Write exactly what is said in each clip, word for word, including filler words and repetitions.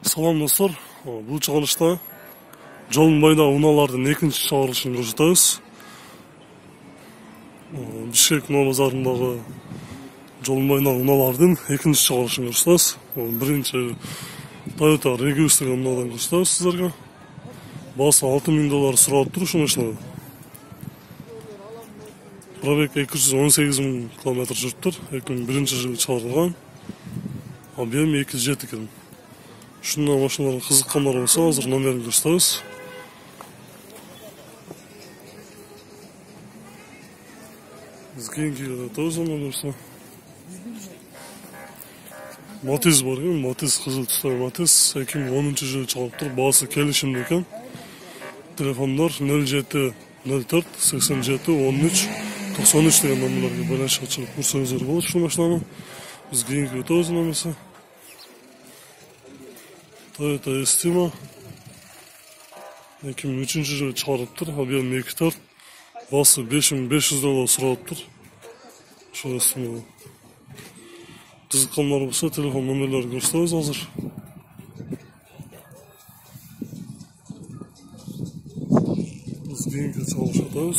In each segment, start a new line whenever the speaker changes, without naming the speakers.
Салам достор, бул чыгарышта жолдун боюндагы унаалардын экинчи чыгарылышын көрсөтөбүз. Бишкек унаа базарындагы жолдун боюндагы унаалардын экинчи чыгарылышын көрсөтөбүз. Биринчи Toyota Regius деген унаадан көрсөтөбүз сиздерге. Баасы алты миң доллар сурап туруп, ушуну ушуну. Пробег эки жүз он сегиз миң километр жүрүптүр. эки миң биринчи жылы чыгарылган. Объем эки жүз жети экен. Ушундай машиналарга кызыккандар болсо, азыр номерин көрсөтөбүз. Кийинки өтөбүз ондан. Matiz бар экен, Matiz кызыл түстөгү Matiz эки миң онунчу жылы чыгарыптыр. Баасы келишимдүү экен. Телефондар нөл жети нөл төрт сексен жети он үч токсон үч деген номерлерге байланышка чыгып көрсөңүздөр болот ушул машинаны. Биз кийинки өтөбүз номерси. Toyota Estima эки миң үчүнчү жылы чыгарыптыр. Объем эки төрт. Баасы беш миң беш жүз доллар сураптыр. Ошол Estima. Кызыккандар болсо телефон номерлерин көрсөтөбүз азыр. Биз кийинки чыгарышка өтөбүз.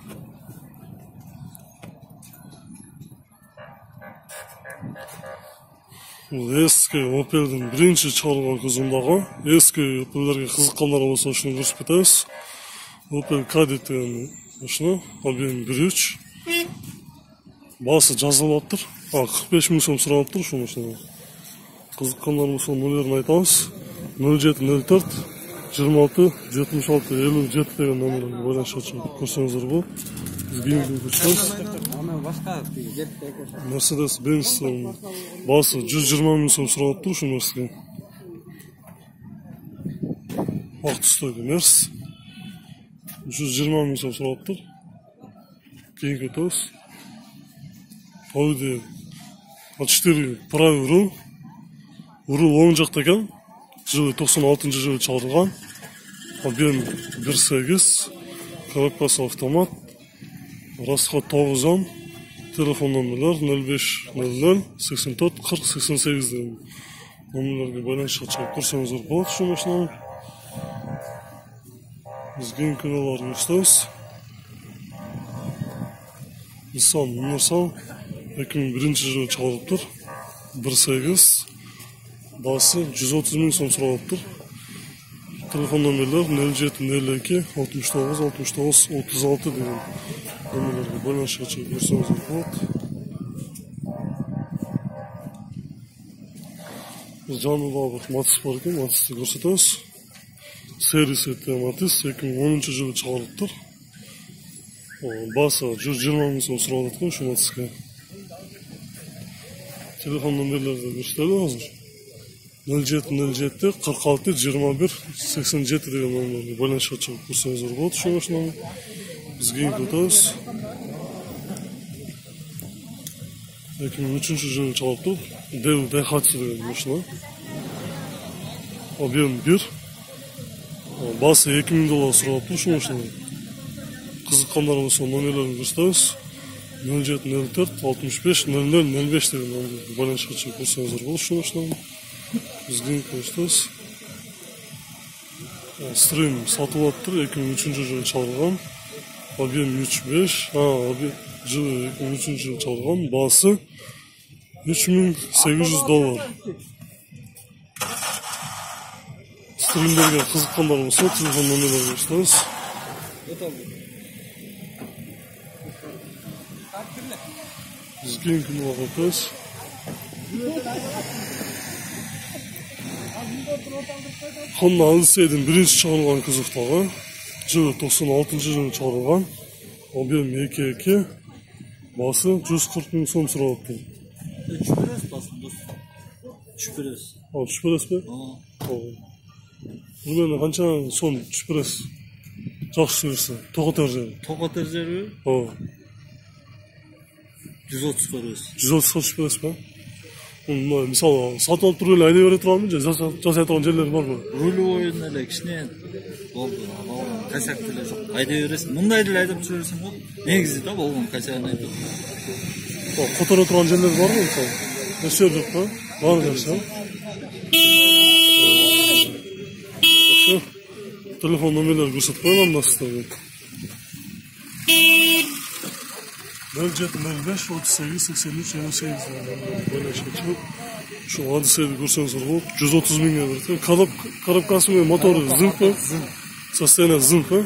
Eski Opel'din birinchi чыгарылган кузундагы eski Opel'lerге кызыккандар болсо ушуну көрсөтүп кетебиз. Opel Kadett деген ушуну объем бир үч. Баасы жазылыптыр. кырк беш миң сом сураптыр ушуну ушуну. Кызыккандар болсо номерин айтабыз. нөл жети нөл төрт жыйырма алты жетимиш алты элүү жети деген номерге байланышка чыгып көрсөңүздөр болот. Биз кийинки көрсөтөбүз. Mercedes Benz баасы жүз жыйырма миң сом сураптыр ушул нерсеге. Ак түстөгү Mercedes жүз жыйырма миң сом сураптыр. Кийинки өтөбүз. Audi а четыре правый руль. Руль оң жакта экен. Жылы токсон алтынчы жылы чыгарылган. Объем бир сегиз. Коробкасы автомат. Расход тогуз он. Телефон номерлер нөл беш нөл нөл сексен төрт кырк сексен сегиз деген номерлерге байланышка чыгып көрсөңүздөр болот ушул машинаны. Биз кийинки унааларды көрсөтөбүз. Nissan Universal эки миң биринчи жылы чыгарылыптыр. бир сегиз. Баасы жүз отуз миң сом суралыптыр. Телефон номерлер нөл жети нөл эки алтымыш тогуз алтымыш тогуз отуз алты деген номерлерге байланышка чыгып көрсөңүздөр болот. Биз жанында бир Matiz бар экен, Matizди көрсөтөбүз. Сервис эте Matiz эки миң онунчу жылы чыгарылыптыр. Баасы жүз жыйырма миң сом суралып аткан ушул Matizге. Телефон номерлерди көрсөтөлү азыр. нөл жети нөл жети кырк алты жыйырма бир сексен жети деген номерлерге байланышка чыгып көрсөңүздөр болот ушул машинаны. Биз кийинки өтөбүз. эки миң үчүнчү жылы чыгарыптыр. Dell Daihatsu деген машина. Объем бир. Баасы эки миң доллар сураптыр ушул машинаны. Кызыккандар болсо номерлерин көрсөтөбүз. нөл жети нөл төрт алтымыш беш нөл нөл нөл беш деген номерге байланышка чыгып көрсөңүздөр болот ушул машинаны. Биз кийинки көрсөтөбүз. Stream сатылып атыптыр, эки миң үчүнчү жылы чыгарылган. Объем үч беш, а, жылы эки миң үчүнчү жылы чыгарылган. Баасы үч миң сегиз жүз доллар. Стримдерге кызыккандар болсо телефон номерлерин көрсөтөбүз. Биз кийинки унаага өтөбүз. Honda Odyssey'дин биринчи чыгарылган кузовдагы жылы токсон алтынчы жылы чыгарылган. Объем эки эки. Баасы жүз кырк миң сом суралыптыр.
үч бирес басым дос. үч бирес.
А, үч бирес бе? Ооба. Бул канча сом үч бирес? Жакшы берсе, тоготор жери.
Тоготор жери?
Ооба.
жүз отуз көрөбүз.
жүз отузга үч бирес бе? Мисалы, сатып алып туруп эле айдай бере турабы же жасай турган жерлер барбы?
Рулевойун эле кичине болду. Касак деле жок. Айдай бересиң. Мындай деле айдап жүрөсүң го. Негизи да болгон касагын айдап.
Которо турган жерлер барбы мисалы? Эсер жок да? Бар жакшы. telefon номерлерін көрсетіп қойған мына сіздерге. нөл жеті нөл беш отыз сегіз сексен үч елу сегіз байланышқа şu hadiseydi көрсеңіздер болады. жүз отыз мыңға берді. Коробкасы мен моторы зынқ па? Состояние зынқ па?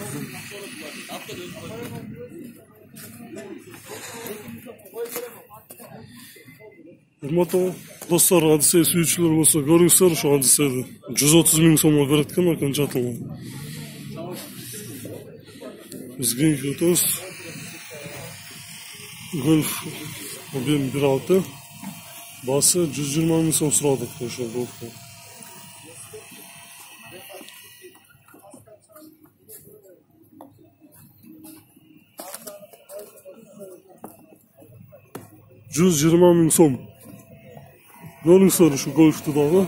Урматтуу достор, hadisey сүйүүчүлөр болсо көрүңүздөр, şu hadiseydi жүз отуз миң сомго берет экен окончательно. Биз кийинки өтөбүз. Golf объем bir altı. Bası жүз жыйырма миң сом сурадык ошол голфко. жүз жыйырма миң сом. Көрүңүздөр ушу голфту дагы.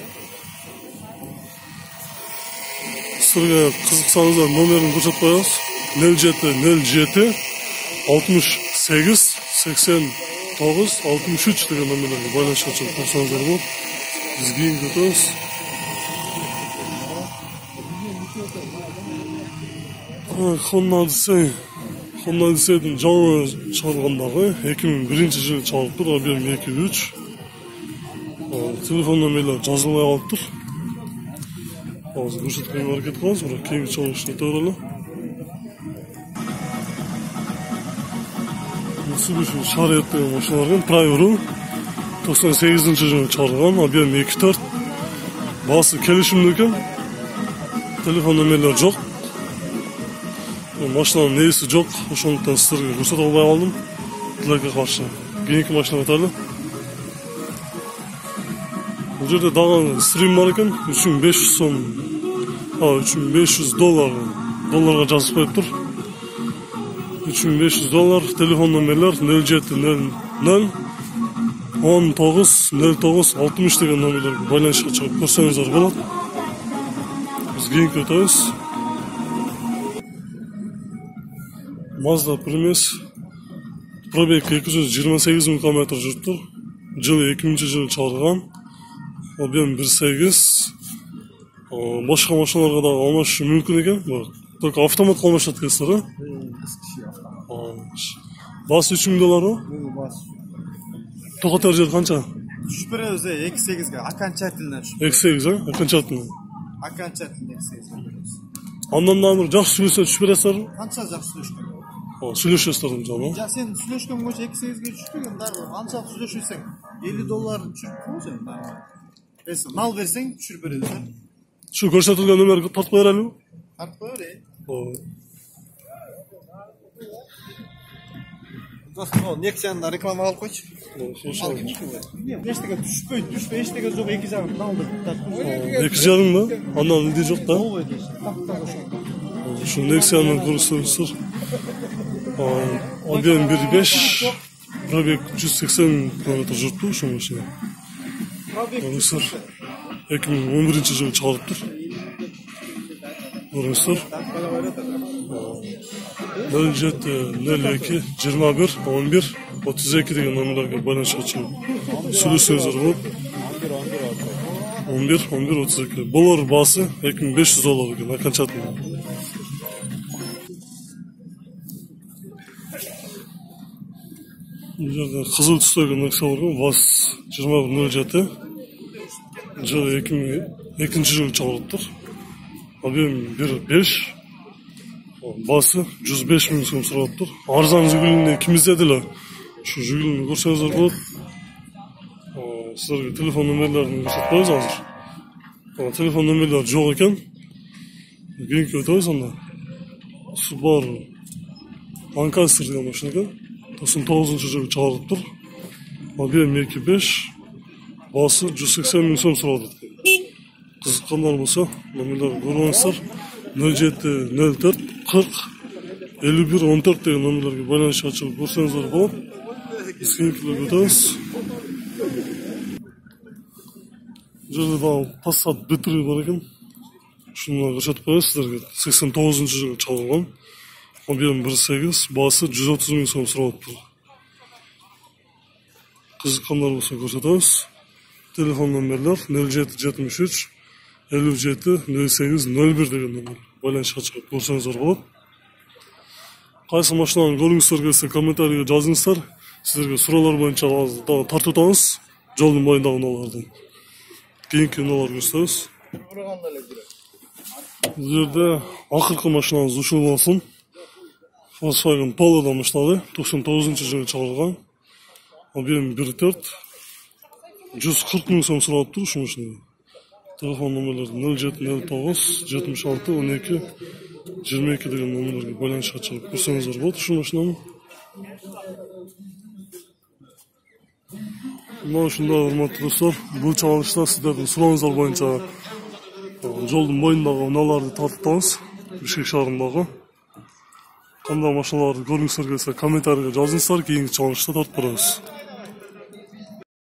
Сизерге кызыксаңыздар номерин көрсөтүп коебуз. нөл жети нөл жети алтымыш сегиз сексен тогуз алтымыш үч деген номерлерге байланышка чыгып турсаңыздар болот. Биз кийинки өтөбүз. Honda Odyssey. Honda Odyssey'дин жаңы чыгарылгандагы эки миң биринчи жылы чыгарылыптыр, объем эки үч. Телефон номерлер жазылбай калыптыр. Азыр көрсөткөнгө аракет кылабыз, бирок кийинки чыгарылышта өтө берели. Mitsubishi Chariot деген машина бар, Prairie токсон сегизинчи жылы чыгарылган, объем эки төрт. Баасы келишимдүү экен. Телефон номерлер жок. Машинанын нээси жок, ошондуктан сиздерге көрсөтө албай калдым. Тилекке каршы. Кийинки машинага өтөлү. Бул жерде дагы стрим бар экен, үч миң беш жүз сом. А, үч миң беш жүз доллар. Долларга жазып коюптур. үч миң беш жүз доллар. Телефон номерлер нөл жети нөл нөл он тогуз нөл тогуз алтымыш деген номерлерге байланышка чыгып көрсөңүздөр болот. Биз кийинки өтөбүз. Mazda Primus. Пробег эки жүз жыйырма сегиз миң километр жүрүптүр. Жылы эки миңинчи жылы чыгарылган. Объем бир сегиз. Башка машиналарга да алмашышы мүмкүн экен. Только автоматка алмашат экенсиздер, э? Басы үч миң доллар го? Токотор жер канча?
Түшүп беребиз эки сегизге, окончательно түшүп.
эки сегиз, э? Окончательно.
Окончательно эки сегизге беребиз.
Андан дагы бир жакшы сүйлөсө түшүп бересиздерби?
Канча жакшы сүйлөшкөн?
Сүйлөшөсүздөр жана.
Жак сен сүйлөшкөн боюнча эки сегизге түшпөгөн дагы. Анчалык сүйлөшүрсөң элүү доллар түшүрүп коесуң. Эс мал берсең түшүрүп беребиз.
Şu көрсөтүлгөн номерге тартып кое берели?
Тартып кое берейин. Достор, Nexion'da реклама алып койчу. Эчтеге түшпөйт, түшпөй эчтеге жок, эки жарым налды.
эки жарым да? Андан илди жок да? Şu Nexion'dan көрсөңүздөр. Объем бир беш, пробег жүз сексен километр жүрүптүр ошол машина. Көрүңүздөр. эки миң он биринчи жылы чыгарылыптыр. Көрүңүздөр. нөл жети нөл эки жыйырма бир он бир отуз эки деген номерлерге байланышка чыгып сүйлөшсөңүздөр болот. он бир он бир отуз эки. Булар баасы эки миң беш жүз доллар экен окончательно. Бул жерде кызыл түстөгөн нерсе бар го, ВАЗ жыйырма бир нөл жети. Жылы эки миң экинчи жылы чыгарылыптыр. Объем бир беш. Басы жүз беш миң сом суралыптыр. Арзан жүгүлүнү ким издеди эле? Ушу жүгүлүнү көрсөңүздөр болот. Сиздерге телефон номерлерин көрсөтүп коебуз азыр. Телефон номерлери жок экен. Кийинки өтөбүз анда. Subaru Lancaster деген машина экен. токсон тогузунчу жылы чыгарылыптыр. Объем эки беш. Басы жүз сексен миң сом сурады. Кызыккандар болсо, номерлерди көрүп алыңыздар. нөл жети нөл төрт кырк элүү бир он төрт деген номерлерге байланышка чыгып көрсөңүздөр болот. Биз кийинкилерге өтөбүз. Жерде дагы Passat Б-три бар экен. Ушуну көрсөтүп коебуз сиздерге. сексен тогузунчу жылы чыгарылган. Объем бир сегиз, баасы жүз отуз миң сом суралыптыр. Кызыккандар болсо көрсөтөбүз. Телефон номерлер нөл жети жетимиш үч элүү жети нөл сегиз нөл бир деген номер. байланышка чыгып көрсөңүздөр болот. Кайсы машинаны көргүңүздөр келсе комментарийге жазыңыздар. Сиздерге суроолор боюнча дагы тартып атабыз. Жолдун боюндагы унааларды. Кийинки унааларды көрсөтөбүз. Бул жерде акыркы машинабыз ушул болсун. Volkswagen Polo'dan баштады. токсон тогузунчу жылы чыгарылган. Объем бир төрт. жүз кырк миң сом сурап тур ушул машинага. Телефон номерлери нөл жети нөл тогуз жетимиш алты он эки жыйырма эки деген номерлерге байланышка чыгып көрсөңүздөр болот ушул машинаны. Мына ушундай урматтуу достор, бул чыгарылышта сиздердин сурооңуздар боюнча жолдун боюндагы унааларды тартабыз. Бишкек шаарындагы. Кандай машиналарды көргүңүздөр келсе комментарийге жазыңыздар, кийинки чыгарылышта тартып барабыз.